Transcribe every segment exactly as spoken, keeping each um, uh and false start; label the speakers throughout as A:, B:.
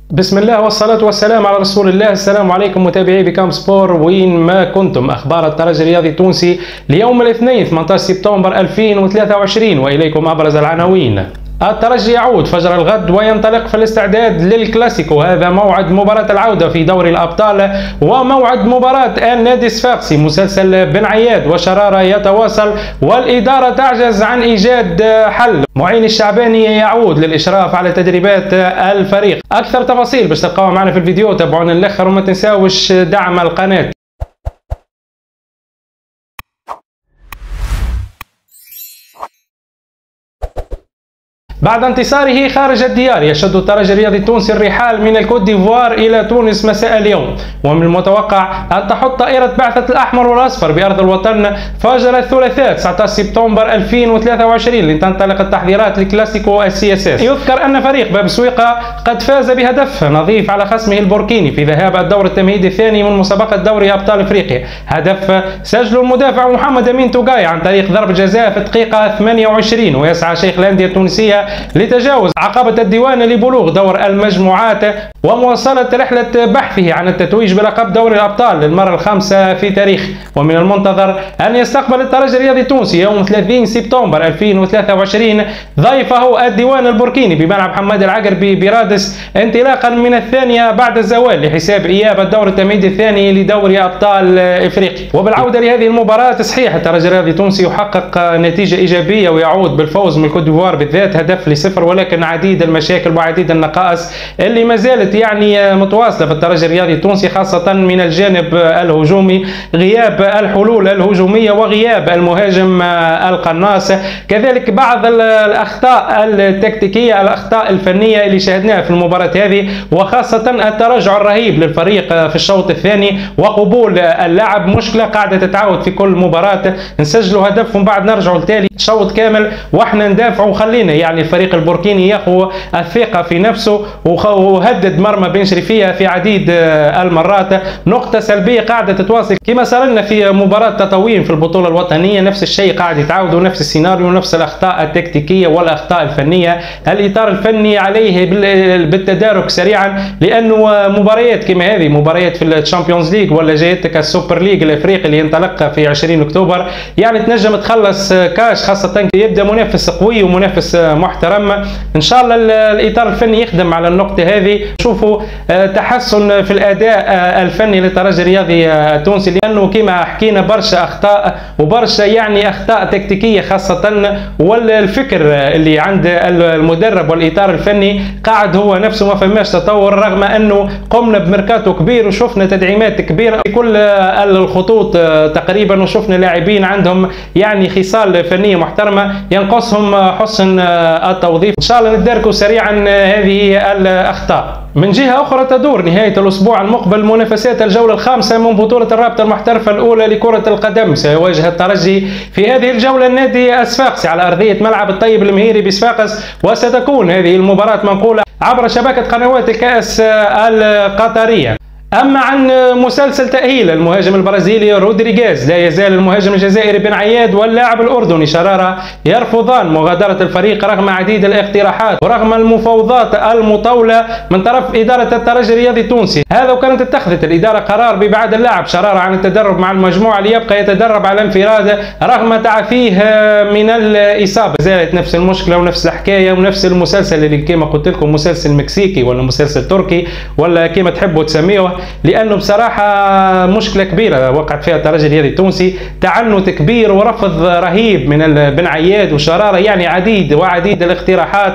A: بسم الله والصلاة والسلام على رسول الله. السلام عليكم متابعي بكام سبور وين ما كنتم. أخبار الترجي الرياضي التونسي ليوم الاثنين ثمانية عشر سبتمبر ألفين وثلاثة وعشرين، وإليكم أبرز العناوين. الترجي يعود فجر الغد وينطلق في الاستعداد للكلاسيكو، هذا موعد مباراة العودة في دوري الأبطال وموعد مباراة النادي الصفاقسي. مسلسل بن عياد وشرارة يتواصل والإدارة تعجز عن إيجاد حل. معين الشعباني يعود للإشراف على تدريبات الفريق. أكثر تفاصيل باش تلقاوها معنا في الفيديو، تابعونا للآخر وما تنساوش دعم القناة. بعد انتصاره خارج الديار يشد الترجي الرياضي التونسي الرحال من الكوت ديفوار الى تونس مساء اليوم، ومن المتوقع ان تحط طائرة بعثة الاحمر والاصفر بارض الوطن فجر الثلاثاء تسعة عشر سبتمبر ألفين وثلاثة وعشرين لتنطلق التحضيرات لكلاسيكو السي اس اس. يذكر ان فريق باب سويقة قد فاز بهدف نظيف على خصمه البوركيني في ذهاب الدور التمهيدي الثاني من مسابقة دوري ابطال افريقيا. هدف سجله المدافع محمد امين توقاي عن طريق ضرب جزاء في الدقيقة ثمانية وعشرين، ويسعى شيخ الاندية التونسية لتجاوز عقبة الديوان لبلوغ دور المجموعات ومواصلة رحلة بحثه عن التتويج بلقب دوري الأبطال للمرة الخامسة في تاريخه. ومن المنتظر أن يستقبل الترجي الرياضي التونسي يوم ثلاثين سبتمبر ألفين وثلاثة وعشرين ضيفه الديوان البوركيني بملعب حماد العقربي برادس، انطلاقا من الثانية بعد الزوال لحساب إياب الدور التمهيدي الثاني لدوري أبطال إفريقيا. وبالعودة لهذه المباراة صحيح الترجي الرياضي التونسي يحقق نتيجة إيجابية ويعود بالفوز من الكوت ديفوار بالذات هدف لصفر، ولكن عديد المشاكل وعديد النقائص اللي ما زالت يعني متواصله في الترجي الرياضي التونسي، خاصه من الجانب الهجومي، غياب الحلول الهجوميه وغياب المهاجم القناص، كذلك بعض الاخطاء التكتيكيه الاخطاء الفنيه اللي شاهدناها في المباراه هذه، وخاصه التراجع الرهيب للفريق في الشوط الثاني وقبول اللعب، مشكله قاعده تتعاود في كل مباراه. نسجلوا هدف ومن بعد نرجعوا لتالي شوط كامل واحنا ندافعوا، وخلينا يعني الفريق البوركيني ياخذ الثقة في نفسه وهدد مرمى بن شريفية في عديد المرات. نقطة سلبية قاعدة تتواصل كما صار لنا في مباراة تطاوين في البطولة الوطنية، نفس الشيء قاعد يتعاود ونفس السيناريو، نفس الأخطاء التكتيكية والأخطاء الفنية. الإطار الفني عليه بالتدارك سريعا، لأنه مباريات كما هذه مباريات في الشامبيونز ليج ولا جايتك السوبر ليج الأفريقي اللي ينطلق في عشرين أكتوبر، يعني تنجم تخلص كاش، خاصة يبدأ منافس قوي ومنافس محترم. ان شاء الله الاطار الفني يخدم على النقطه هذه، نشوفوا تحسن في الاداء الفني للترجي الرياضي التونسي، لانه كما حكينا برشا اخطاء وبرشا يعني اخطاء تكتيكيه خاصه، والفكر اللي عند المدرب والاطار الفني قاعد هو نفسه ما فماش تطور، رغم انه قمنا بميركاتو كبير وشفنا تدعيمات كبيره في كل الخطوط تقريبا، وشفنا لاعبين عندهم يعني خصال فنيه محترمه، ينقصهم حسن التوظيف. ان شاء الله نتداركوا سريعا هذه الاخطاء. من جهه اخرى تدور نهايه الاسبوع المقبل منافسات الجوله الخامسه من بطوله الرابطه المحترفه الاولى لكره القدم. سيواجه الترجي في هذه الجوله النادي الصفاقسي على ارضيه ملعب الطيب المهيري بصفاقس، وستكون هذه المباراه منقوله عبر شبكه قنوات الكاس القطريه. أما عن مسلسل تأهيل المهاجم البرازيلي رودريغيز، لا يزال المهاجم الجزائري بن عياد واللاعب الأردني شرارة يرفضان مغادرة الفريق رغم عديد الاقتراحات ورغم المفاوضات المطولة من طرف إدارة الترجي الرياضي التونسي. هذا وكانت اتخذت الإدارة قرار بإبعاد اللاعب شرارة عن التدرب مع المجموعة ليبقى يتدرب على انفراد رغم تعافيه من الإصابة. زالت نفس المشكلة ونفس الحكاية ونفس المسلسل اللي كما قلت لكم مسلسل مكسيكي ولا مسلسل تركي ولا كما تحبوا تسميوه، لانه بصراحه مشكله كبيره وقعت فيها الترجي الرياضي التونسي، تعنت كبير ورفض رهيب من بن عياد وشراره، يعني عديد وعديد الاقتراحات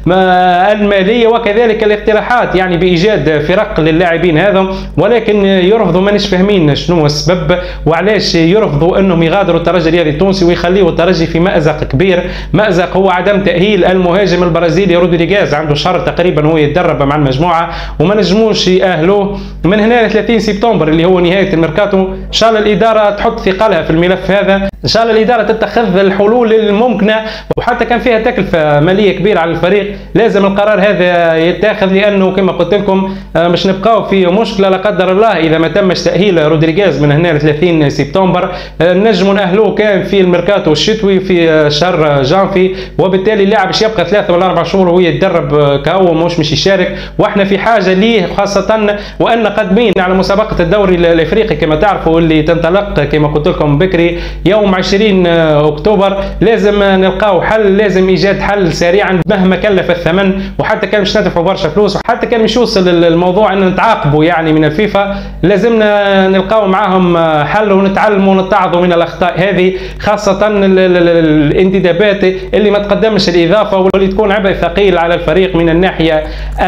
A: الماليه وكذلك الاقتراحات يعني بايجاد فرق للاعبين هذا، ولكن يرفضوا. مانيش فاهمين شنو السبب وعلاش يرفضوا انهم يغادروا الترجي الرياضي التونسي ويخليوا الترجي في مازق كبير. مازق هو عدم تاهيل المهاجم البرازيلي رودريغيز، عنده شهر تقريبا هو يتدرب مع المجموعه وما نجموش ياهلوه من هنا ل ثلاثين سبتمبر اللي هو نهايه الميركاتو ان شاء الله الاداره تحط ثقلها في الملف هذا، ان شاء الله الاداره تتخذ الحلول الممكنه، وحتى كان فيها تكلفه ماليه كبيره على الفريق لازم القرار هذا يتاخذ، لانه كما قلت لكم مش نبقاو في مشكله لا قدر الله اذا ما تمش تاهيل رودريغيز من هنا ل ثلاثين سبتمبر. نجموا ناهلوه كان في الميركاتو الشتوي في شهر جانفي، وبالتالي اللاعب باش يبقى ثلاثه ولا اربع شهور وهو يتدرب كهو مش مش يشارك، واحنا في حاجه ليه خاصه وان قادمين على مسابقه الدوري الافريقي كما تعرفوا اللي تنطلق كما قلت لكم بكري يوم عشرين اكتوبر. لازم نلقاو حل، لازم ايجاد حل سريعا مهما كلف الثمن، وحتى كان مش ندفعوا برشا فلوس، وحتى كان مش يوصل الموضوع ان نتعاقبوا يعني من الفيفا، لازمنا نلقاو معاهم حل ونتعلموا ونتعظوا من الاخطاء هذه، خاصه الانتدابات اللي ما تقدمش الاضافه واللي تكون عبء ثقيل على الفريق من الناحيه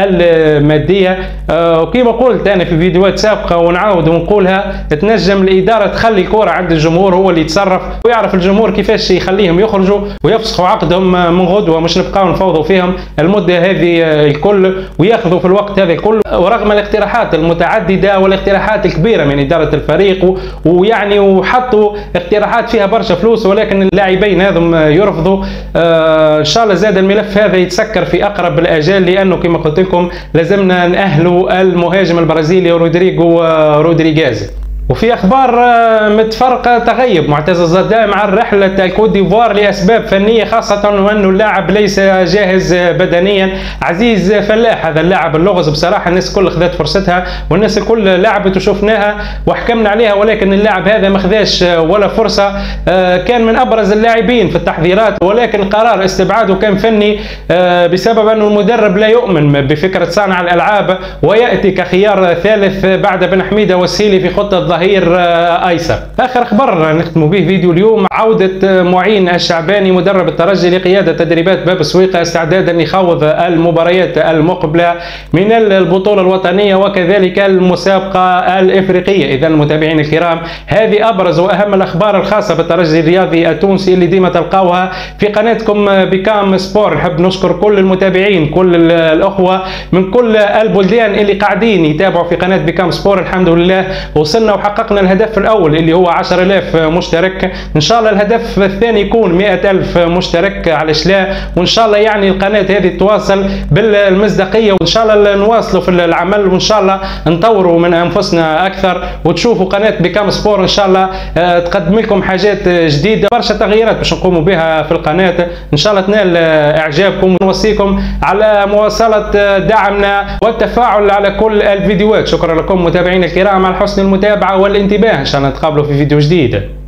A: الماديه. وكما قلت انا في فيديوهات سابقه ونعاود ونقولها، تنجم الاداره تخلي الكره عند الجمهور هو اللي يتصرف ويعرف الجمهور كيفاش يخليهم يخرجوا ويفسخوا عقدهم من غدوه، مش نبقاو نفوضوا فيهم المده هذه الكل وياخذوا في الوقت هذا الكل، ورغم الاقتراحات المتعدده والاقتراحات الكبيره من اداره الفريق ويعني وحطوا اقتراحات فيها برشا فلوس، ولكن اللاعبين هذم يرفضوا. آه ان شاء الله زاد الملف هذا يتسكر في اقرب الاجال، لانه كما قلت لكم لازمنا نأهلوا المهاجم البرازيلي رودريغو رودريغيز. وفي اخبار متفرقه، تغيب معتز الزدام عن رحله الكوت ديفوار لاسباب فنيه، خاصه وانه اللاعب ليس جاهز بدنيا. عزيز فلاح هذا اللاعب اللغز بصراحه الناس الكل خذت فرصتها والناس الكل لعبت وشفناها وحكمنا عليها، ولكن اللاعب هذا ما خذاش ولا فرصه. كان من ابرز اللاعبين في التحضيرات، ولكن قرار استبعاده كان فني بسبب انه المدرب لا يؤمن بفكره صانع الالعاب وياتي كخيار ثالث بعد بن حميده والسيلي في خطه ظهير ايسر. اخر اخبار نختم به فيديو اليوم، عوده معين الشعباني مدرب الترجي لقياده تدريبات باب سويقه استعدادا لخوض المباريات المقبله من البطوله الوطنيه وكذلك المسابقه الافريقيه. اذا المتابعين الكرام هذه ابرز واهم الاخبار الخاصه بالترجي الرياضي التونسي اللي ديما تلقاوها في قناتكم بكام سبور. نحب نشكر كل المتابعين كل الاخوه من كل البلدان اللي قاعدين يتابعوا في قناه بكام سبور. الحمد لله وصلنا وحققنا الهدف الاول اللي هو عشرة آلاف مشترك، ان شاء الله الهدف الثاني يكون مئة ألف مشترك على لا، وان شاء الله يعني القناه هذه تواصل بالمصداقيه، وان شاء الله نواصلوا في العمل، وان شاء الله نطوروا من انفسنا اكثر، وتشوفوا قناه بكام سبور ان شاء الله تقدم لكم حاجات جديده، برشا تغييرات باش نقوموا بها في القناه، ان شاء الله تنال اعجابكم. ونوصيكم على مواصله دعمنا والتفاعل على كل الفيديوهات. شكرا لكم متابعينا الكرام على حسن المتابعه والانتباه، ان شاء الله نتقابلوا في فيديو جديد.